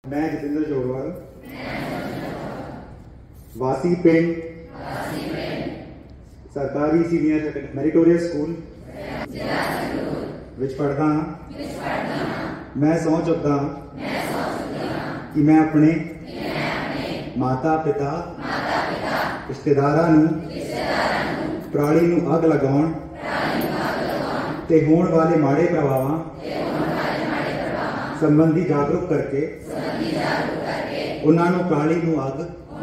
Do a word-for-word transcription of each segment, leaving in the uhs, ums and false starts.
मैं जतिंदर जोड़वाल वासी पिंड सरकारी सीनियर मैरिटोरियस स्कूल विच पढ़दा हाँ। मैं सौं चुकदा हाँ कि मैं अपने माता पिता रिश्तेदारां नूं पराली नूं अग लगाउण ते होण वाले माड़े प्रभावां संबंधी जागरूक करके उन्हां नूं पराली नूं अग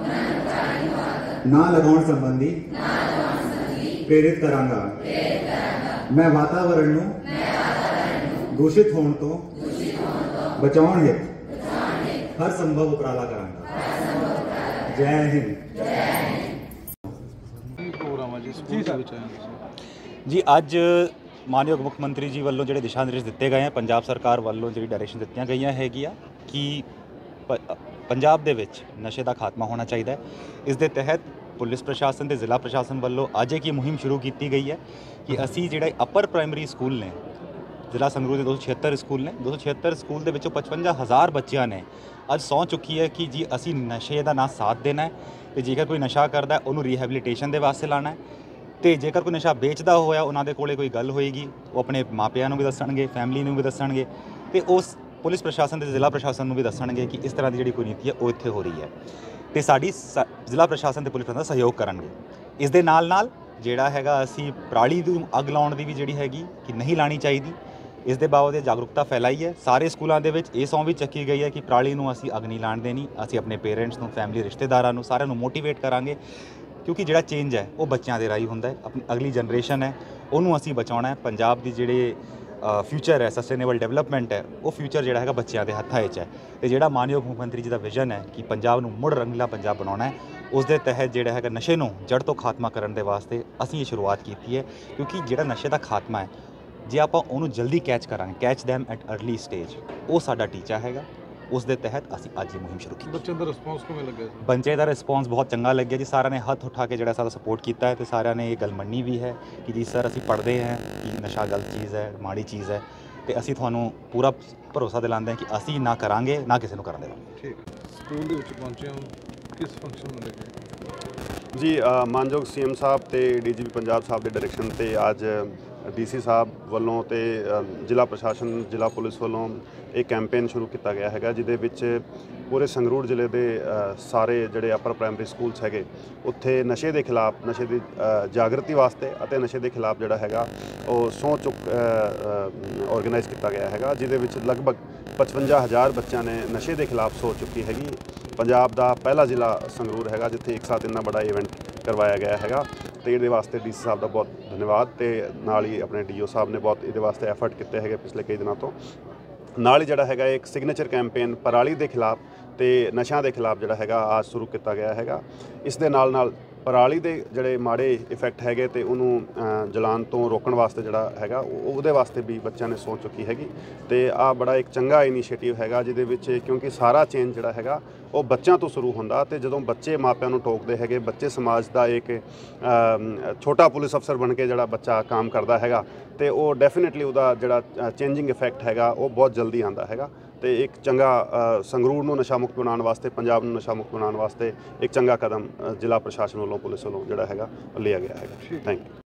ना लगाउण संबंधी प्रेरित करांगा। मैं वातावरण नूं दूषित होण तो बचाउण हित हर संभव उपराला करांगा। जय हिंद। जी अज मानयोग मुख मंत्री जी वालों जो दिशा निर्देश दिते गए हैं, पंजाब सरकार वालों जी डायरेक्शन दित्तियां गई हैगियां कि पंजाब दे विच नशे का खात्मा होना चाहिए। इस दे तहत पुलिस प्रशासन ते जिला प्रशासन वालों अज एक मुहिम शुरू की गई है कि असी जिहड़े अपर प्राइमरी स्कूल ने जिला संगरूर के दो सौ छिहत्तर स्कूल ने दो सौ छिहत्तर स्कूल के विचों पचवंजा हज़ार बच्चों ने अज सौं चुकी है कि जी असी नशे का ना साथ देना है, तो जेकर कोई नशा करता है उन्होंने रिहैबिलिटेशन के वास्ते लाना है, तो जेकर कोई नशा बेचता होया उन्होंने कोले कोई गल होएगी वो अपने मापिਆਂ ਨੂੰ भी दसणगे, फैमिली ਨੂੰ भी दसणगे, तो उस पुलिस प्रशासन ते जिला प्रशासन ਨੂੰ भी दसणगे कि इस तरह की जी कोई नीति है वो इत्थे हो रही है, तो साड़ी जिला प्रशासन ते पुलिस प्रशासन सहयोग करनगे। इस दे नाल नाल जिहड़ा हैगा असी पराली नूं अग लाउण दी भी जिहड़ी हैगी कि नहीं लानी चाहिए, इस दे बाबत जागरूकता फैलाई है। सारे स्कूलों के ये सौं भी चक्की गई है कि पराली नूं असी अग नहीं लाण देनी, असी अपने पेरेंट्स नूं, फैमिली रिश्तेदारां नूं सारिਆਂ ਨੂੰ मोटिवेट करांगे, क्योंकि जिहड़ा चेंज है वो बच्चों के राही हुंदा है। अपनी अगली जनरेशन है उन्होंने असी बचाउणा है। पंजाब की जिहड़े फ्यूचर है, सस्टेनेबल डेवलपमेंट है, वो फ्यूचर जिहड़ा हैगा बच्चों के हत्थां विच है। तो जिहड़ा मानयोग मुख मंत्री जी का विजन है कि पंजाब नूं मुड़ रंगीला पंजाब बनाउणा है, उस दे तहत जिहड़ा हैगा नशे नूं जड़ तो खात्मा करन दे वास्ते असी ये शुरुआत की है। क्योंकि जिहड़ा नशे का खात्मा है जे आपां उहनूं जल्दी कैच करांगे, catch them at early stage, वो साडा टीचा हैगा। उस दे तहत असी अज ये मुहिम शुरू की। बच्चों का रिस्पॉन्स किवें लग्या? बच्चे का रिस्पॉन्स बहुत चंगा लग्या जी। सारे ने हथ उठा के जो सारा सपोर्ट किया है, तो सारे ने ये गल मन्नी भी है कि जी सर असी पढ़ते हैं कि नशा गलत चीज़ है, माड़ी चीज़ है, तो असी तुहानूं पूरा भरोसा दिलाते हैं कि असी ना करांगे ना किसी को करन देवांगे। ठीक स्कूल दे विच पहुंचे हो किस फंक्शन में लेके जी मानयोग सी एम साहब तो डी जी पी पंजाब साहब के डायरैक्शन से अज डी सी साहब वालों तो जिला प्रशासन जिला पुलिस वालों एक कैंपेन शुरू किया गया है, जिहदे विच पूरे संगरूर जिले के सारे जिहड़े अपर प्राइमरी स्कूल्स है उत्थे नशे के खिलाफ नशे की जागृति वास्ते अते नशे के खिलाफ जिहड़ा हैगा वो सौं चुक ऑर्गेनाइज किया गया है, जिहदे विच लगभग पचवंजा हज़ार बच्चों ने नशे के खिलाफ सौ चुकी हैगी। पंजाब का पहला जिला संगरूर है जिथे एक साथ इन्ना बड़ा इवेंट करवाया गया है, तो ये वास्ते डी सी साहब का बहुत धन्यवाद। तो नाल ही अपने डी ओ साहब ने बहुत ये वास्ते एफर्ट किए हैं पिछले कई दिनों तो। नाल ही जिहड़ा हैगा एक सिग्नेचर कैंपेन पराली के खिलाफ तो नशा के खिलाफ जिहड़ा हैगा आज शुरू किया गया है। इस दे नाल नाल पराली के जिहड़े माड़े इफैक्ट हैगे तो उन्होंने जलान तो रोकण वास्ते जिहड़ा हैगा उहदे वास्ते भी बच्चों ने सोच चुकी हैगी। तो आ बड़ा एक चंगा इनीशिएटिव हैगा, जिहदे विच क्योंकि सारा चेंज जिहड़ा हैगा वो बच्चों तो शुरू होंदा, तो जदों बच्चे मापिਆਂ ਨੂੰ टोकते हैगे, बच्चे समाज का एक छोटा पुलिस अफसर बन के जिहड़ा बच्चा काम करता हैगा, तो वो डेफिनेटली उहदा जिहड़ा चेंजिंग इफैक्ट हैगा वो बहुत जल्दी आंदा हैगा। तो एक चंगा संगरूर नूं नशा मुक्त बनाने वास्ते, पंजाब नूं नशा मुक्त बनाने वास्ते एक चंगा कदम जिला प्रशासन वालों पुलिस वालों जिहड़ा हैगा लिया गया है। Thank you.